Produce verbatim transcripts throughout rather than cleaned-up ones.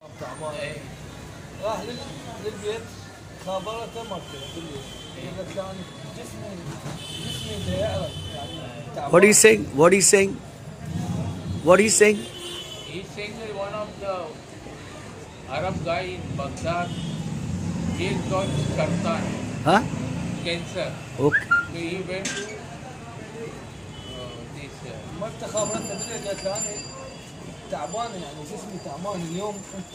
راح للبيت خابرته مرته بالليل قالت له انا جسمي جسمي بده يعرق يعني. What is he saying? What is he saying? What is he saying? He's saying that one of the Arab guy in Baghdad, he's got sartan, Huh? cancer. Okay. So he went to uh, this. Uh, مرته خابرته بالليل قالت له انا تعبانه يعني جسمي تعبان اليوم انت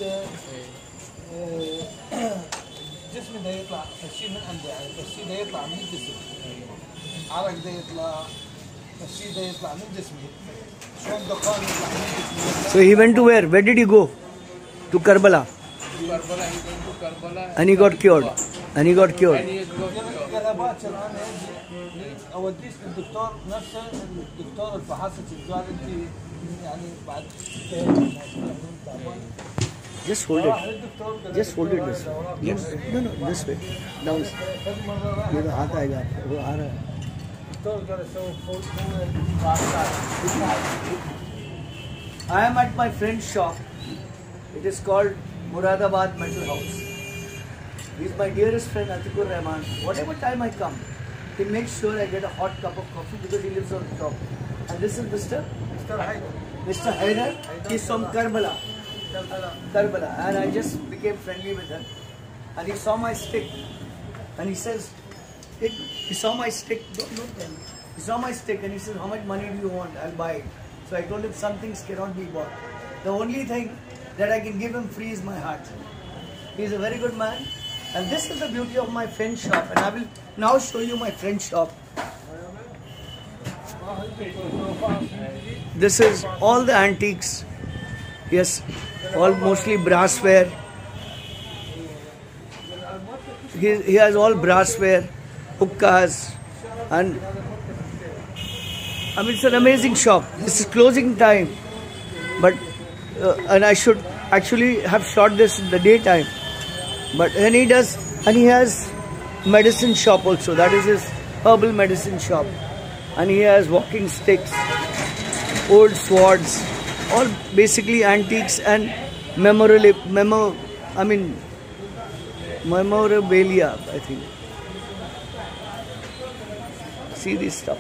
جسمي ده يطلع الشيء من عنده يعني الشيء ده يطلع من الجسم عرق ده يطلع الشيء ده يطلع من جسمي شلون دخان يطلع من جسمي. So he went to where? Where did he go? To Karbala. to Karbala, he went to Karbala. And he got cured. And he got cured. And he has got cured. قال باكر انا اوديك للدكتور نفسه الدكتور الفحصك قال انت يعني بعد Just hold it. Just hold it this way. Yes. No, no, this way. Now, ये तो हाथ आएगा. वो आ रहा है. I am at my friend's shop. It is called Moradabad Metal House. He is my dearest friend Atiqur Rehman. Whatever time I come, he makes sure I get a hot cup of coffee because he lives on the top. And this is Mister Mister Hyder. Mister Hyder. He is from Karbala. Karbala, and I just became friendly with him, and he saw my stick, and he says, it, he saw my stick, don't, don't tell me. He saw my stick and he says, how much money do you want? I'll buy it. So I told him some things cannot be bought. The only thing that I can give him free is my heart. He is a very good man, and this is the beauty of my friend's shop, and I will now show you my friend's shop. This is all the antiques. Yes, all mostly brassware. He, he has all brassware, hookahs, and I mean it's an amazing shop. This is closing time, but uh, and I should actually have shot this in the daytime. But then he does, and he has medicine shop also. That is his herbal medicine shop, and he has walking sticks, old swords. All basically antiques and memorable, memo, I mean, memorabilia, I think. See this stuff.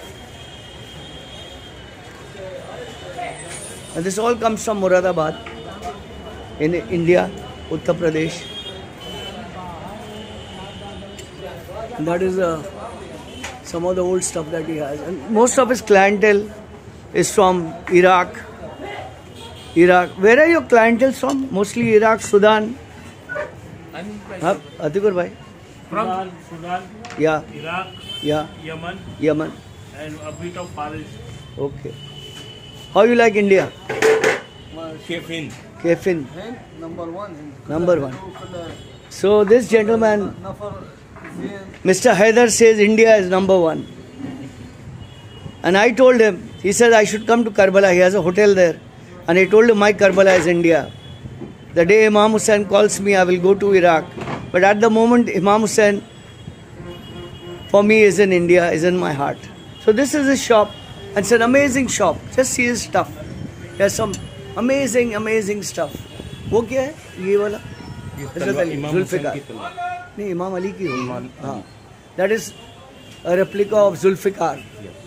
And this all comes from Moradabad in India, Uttar Pradesh. And that is uh, some of the old stuff that he has. And most of his clientele is from Iraq. Iraq. Where are your clientele from? Mostly Iraq, Sudan. Huh? Atiqur bhai. From Sudan, Yeah. Iraq, Yeah. Yemen, Yemen. and a bit of Paris. Okay. How you like India? Kefin. Kefin. number one. Number one. So this gentleman, Mister Hyder, says India is number one. And I told him, he said I should come to Karbala. He has a hotel there. And I told him my Karbala is India. The day Imam Hussain calls me, I will go to Iraq. But at the moment, Imam Hussain, for me, is in India, is in my heart. So this is his shop. And it's an amazing shop. Just see his stuff. There's some amazing, amazing stuff. वो क्या है? ये वाला? Zulfikar. नहीं, Imam Ali की होगी. हाँ. That is a replica of Zulfikar.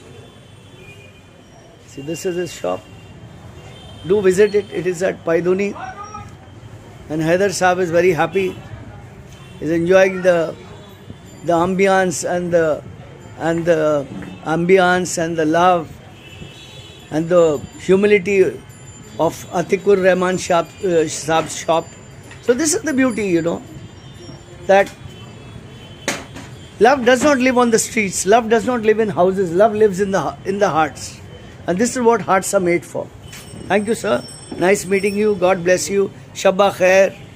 See, this is his shop. Do visit it. It is at Pydhonie. And Hyder Sahib is very happy. He's enjoying the the ambience and the and the ambience and the love and the humility of Atiqur Rehman shop, uh, Sahab's shop. So this is the beauty, you know, that love does not live on the streets. Love does not live in houses. Love lives in the in the hearts. And this is what hearts are made for. Thank you, sir. Nice meeting you. God bless you. Shabba khair.